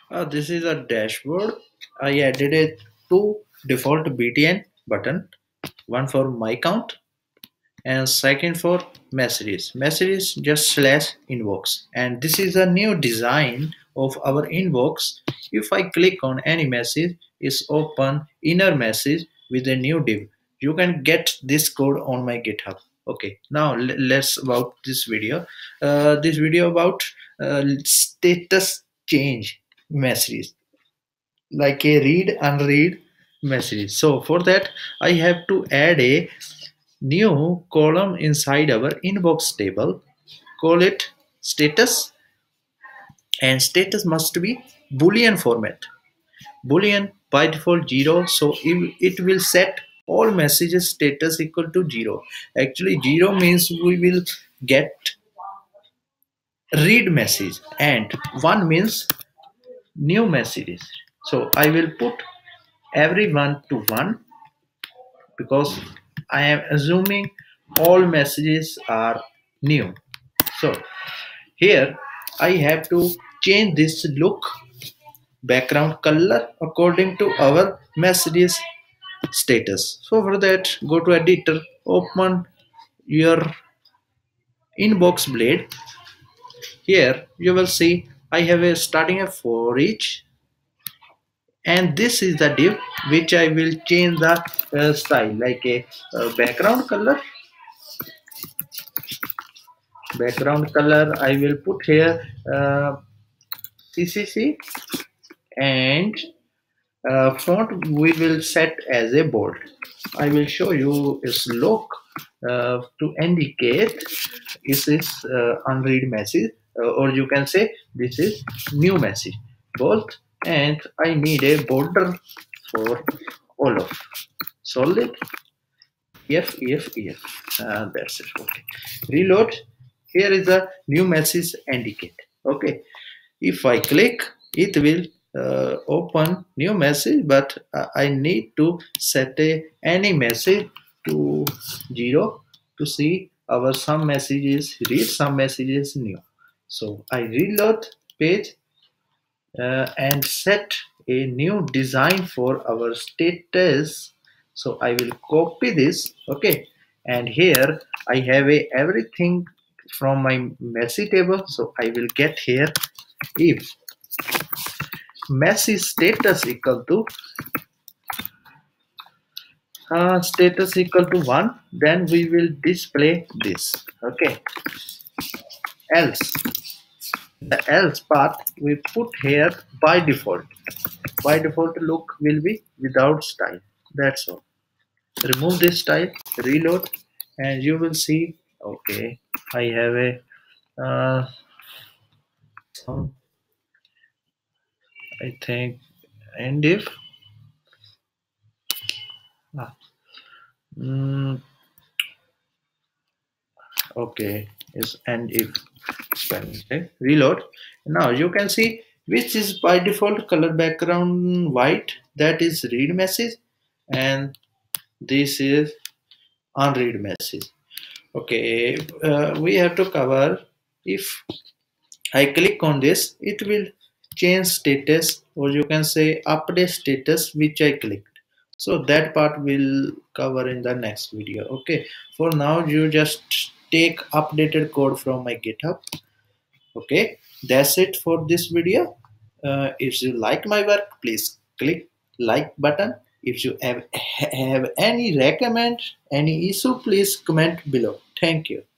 This is a dashboard. I added a two default BTN button, one for my count and second for messages. Messages just slash inbox. And this is a new design of our inbox. If I click on any message, it's open inner message with a new div. You can get this code on my GitHub. Okay, now let's about this video. This video about status change messages, like a read unread message. So for that I have to add a new column inside our inbox table, call it status, and status must be boolean format. Boolean by default 0, so it will set all messages status equal to 0. Actually 0 means we will get read message and 1 means new messages. So I will put everyone to 1 because I am assuming all messages are new. So here I have to change this look background color according to our messages status. So for that, go to editor, open your inbox blade. Here you will see I have a starting a for each, and this is the div which I will change the style, like a background color I will put here CCC, and font we will set as a bold. I will show you its look to indicate this is unread message, or you can say this is new message both. And I need a border for all of solid if that's it. Okay, reload. Here is a new message indicate. Okay, if I click it will open new message, but I need to set any message to 0 to see our some messages read, some messages new. So I reload page and set a new design for our status. So I will copy this. Okay, and here I have everything from my message table. So I will get here if message status equal to 1, then we will display this. Okay, else the else part we put here by default look will be without style. That's all. Remove this style, reload, and you will see. Okay, I have a some, I think, and if ah, mm, okay, is and if spelling. Okay, reload. Now you can see which is by default color background white, that is read message, and this is unread message. Okay, we have to cover. If I click on this, it will change status, or you can say update status, which I clicked. So that part will cover in the next video. Okay, for now you just take updated code from my GitHub. Okay, that's it for this video. If you like my work, please click like button. If you have any recommend, any issue, please comment below. Thank you.